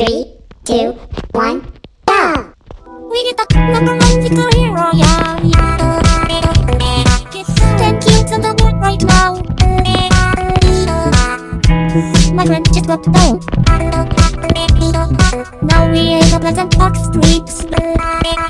3, 2, 1, go! We get the number one little hero, yeah. Get 10 kids on the board right now. My friend just got down. Now we ain't a pleasant park streets.